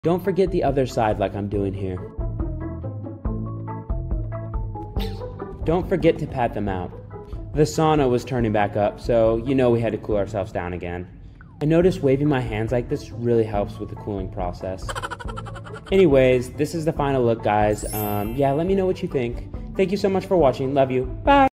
Don't forget the other side like I'm doing here. Don't forget to pat them out. The sauna was turning back up, so you know we had to cool ourselves down again. I noticed waving my hands like this really helps with the cooling process. Anyways, this is the final look, guys. Yeah, let me know what you think. Thank you so much for watching. Love you. Bye!